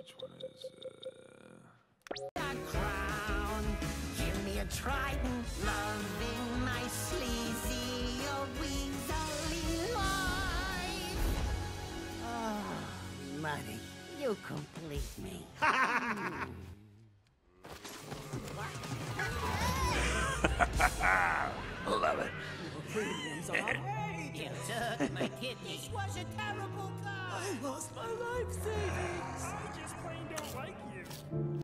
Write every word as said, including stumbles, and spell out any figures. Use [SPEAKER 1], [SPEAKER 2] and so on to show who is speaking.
[SPEAKER 1] which one is uh...
[SPEAKER 2] A crown, give me a trident, loving my sleazy weaselly life. Oh, money, you complete me.
[SPEAKER 1] Love it.
[SPEAKER 2] You took my kidney. This was a terrible car. I lost my life savings.
[SPEAKER 3] I just plain don't like you.